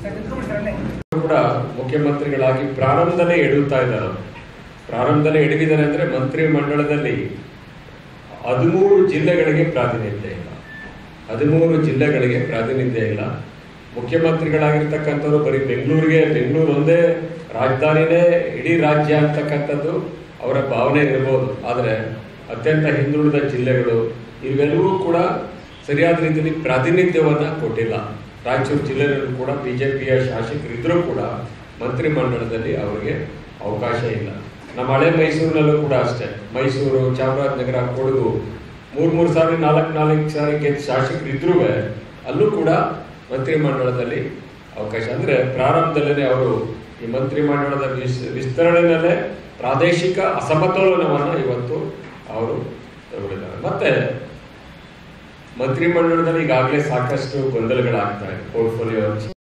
ಕೂಡ ಮುಖ್ಯಮಂತ್ರಿಗಳಾಗಿ ಪ್ರಾರಂಭದಲ್ಲೇ ಎಡುತ್ತಾ ಇದ್ದಾರೆ. ಪ್ರಾರಂಭದಲ್ಲೇ ಎಡವಿದ್ದಾರೆ ಅಂದ್ರೆ ಮಂತ್ರಿ ಮಂಡಲದಲ್ಲಿ 13 ಜಿಲ್ಲೆಗಳಿಗೆ ಪ್ರಾತಿನಿಧ್ಯ ಇಲ್ಲ. 13 ಜಿಲ್ಲೆಗಳಿಗೆ ಪ್ರಾತಿನಿಧ್ಯ ಇಲ್ಲ. ಮುಖ್ಯಮಂತ್ರಿಗಳಾಗಿರ್ತಕ್ಕಂಥವ್ರು ಬರೀ ಬೆಂಗಳೂರು ಒಂದೇ ರಾಜಧಾನಿನೇ ಇಡೀ ರಾಜ್ಯ ಅಂತಕ್ಕಂಥದ್ದು ಅವರ ಭಾವನೆ ಇರಬಹುದು. ಆದರೆ ಅತ್ಯಂತ ಹಿಂದುಳಿದ ಜಿಲ್ಲೆಗಳು ಇವೆಲ್ಲವೂ ಕೂಡ ಸರಿಯಾದ ರೀತಿಯಲ್ಲಿ ಪ್ರಾತಿನಿಧ್ಯವನ್ನ ಕೊಟ್ಟಿಲ್ಲ. ರಾಯಚೂರು ಜಿಲ್ಲೆಯಲ್ಲೂ ಕೂಡ ಬಿಜೆಪಿಯ ಶಾಸಕರಿದ್ರೂ ಕೂಡ ಮಂತ್ರಿ ಮಂಡಲದಲ್ಲಿ ಅವರಿಗೆ ಅವಕಾಶ ಇಲ್ಲ. ನಮ್ಮ ಹಳೆ ಮೈಸೂರಿನಲ್ಲೂ ಕೂಡ ಅಷ್ಟೇ, ಮೈಸೂರು, ಚಾಮರಾಜನಗರ, ಕೊಡಗು 3 ಸಾರಿ 4 ಸಾರಿ ಗೆದ್ದ ಶಾಸಕರಿದ್ರೂ ಅಲ್ಲೂ ಕೂಡ ಮಂತ್ರಿ ಮಂಡಲದಲ್ಲಿ ಅವಕಾಶ. ಅಂದ್ರೆ ಪ್ರಾರಂಭದಲ್ಲೇ ಅವರು ಈ ಮಂತ್ರಿ ಮಂಡಲದ ವಿಸ್ತರಣೆಯಲ್ಲೇ ಪ್ರಾದೇಶಿಕ ಅಸಮತೋಲನವನ್ನು ಇವತ್ತು ಅವರು ತಗೊಂಡಿದ್ದಾರೆ. ಮತ್ತೆ ಮಂತ್ರಿ ಮಂಡಲದಲ್ಲಿ ಈಗಾಗಲೇ ಸಾಕಷ್ಟು ಗೊಂದಲಗಳಾಗ್ತಾ ಇದೆ. ಪೋರ್ಟ್ಫೋಲಿಯೋ